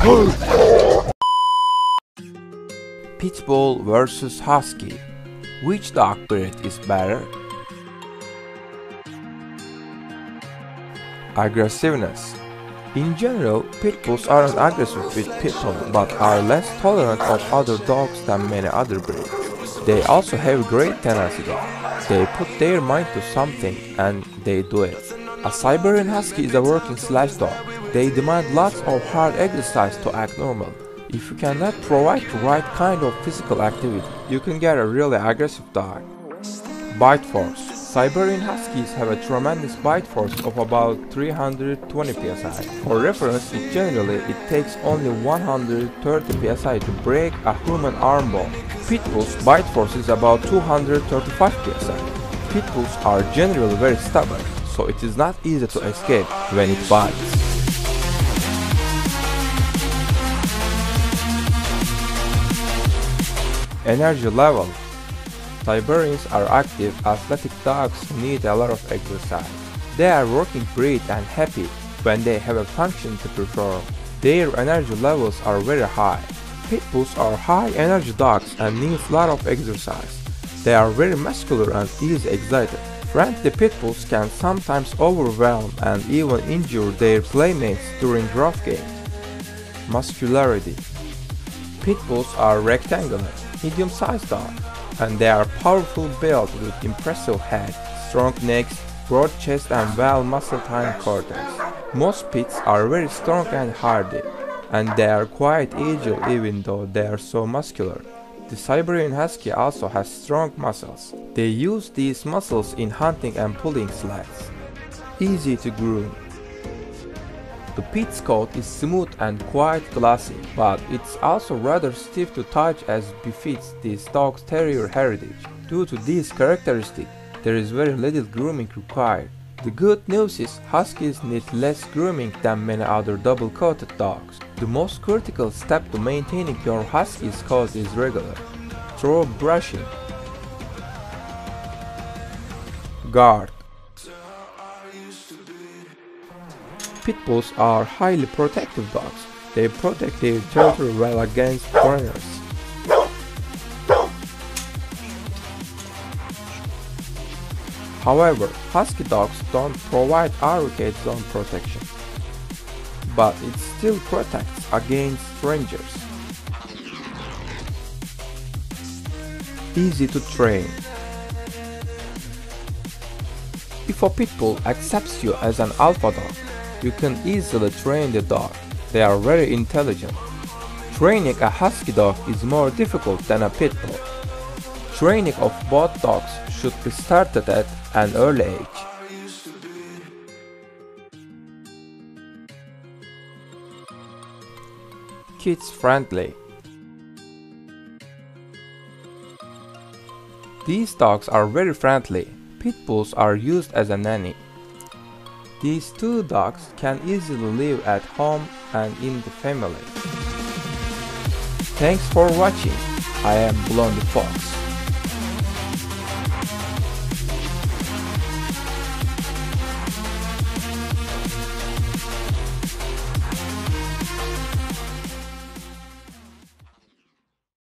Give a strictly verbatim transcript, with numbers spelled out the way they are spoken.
Pitbull versus Husky. Which dog breed is better? Aggressiveness. In general, pit bulls aren't aggressive with people but are less tolerant of other dogs than many other breeds. They also have great tenacity. They put their mind to something and they do it. A Siberian Husky is a working slash dog. They demand lots of hard exercise to act normal. If you cannot provide the right kind of physical activity, you can get a really aggressive dog. Bite force. Siberian Huskies have a tremendous bite force of about three hundred twenty P S I. For reference, it generally it takes only one hundred thirty P S I to break a human arm bone. Pit bulls' bite force is about two hundred thirty-five P S I. Pit bulls are generally very stubborn, so it is not easy to escape when it bites. Energy level. Siberians are active, athletic dogs who need a lot of exercise. They are working breed and happy when they have a function to perform. Their energy levels are very high. Pit bulls are high energy dogs and need a lot of exercise. They are very muscular and easily excited. Friendly pit bulls can sometimes overwhelm and even injure their playmates during rough games. Muscularity. Pit bulls are rectangular, medium-sized dogs, and they are powerful built with impressive heads, strong necks, broad chest and well muscled hindquarters. Most pits are very strong and hardy, and they are quite agile even though they are so muscular. The Siberian Husky also has strong muscles. They use these muscles in hunting and pulling sleds. Easy to groom. The pit's coat is smooth and quite glossy, but it's also rather stiff to touch as befits this dog's terrier heritage. Due to these characteristics, there is very little grooming required. The good news is Huskies need less grooming than many other double-coated dogs. The most critical step to maintaining your Husky's coat is regular, thorough brushing. Guard. Pit bulls are highly protective dogs. They protect their territory well against foreigners. However, Husky dogs don't provide arcade zone protection, but it still protects against strangers. Easy to train. If a pit bull accepts you as an alpha dog, you can easily train the dog. They are very intelligent. Training a Husky dog is more difficult than a pit bull. Training of both dogs should be started at an early age. Kids friendly. These dogs are very friendly. Pit bulls are used as a nanny. These two dogs can easily live at home and in the family. Thanks for watching. I am Blondie Fox.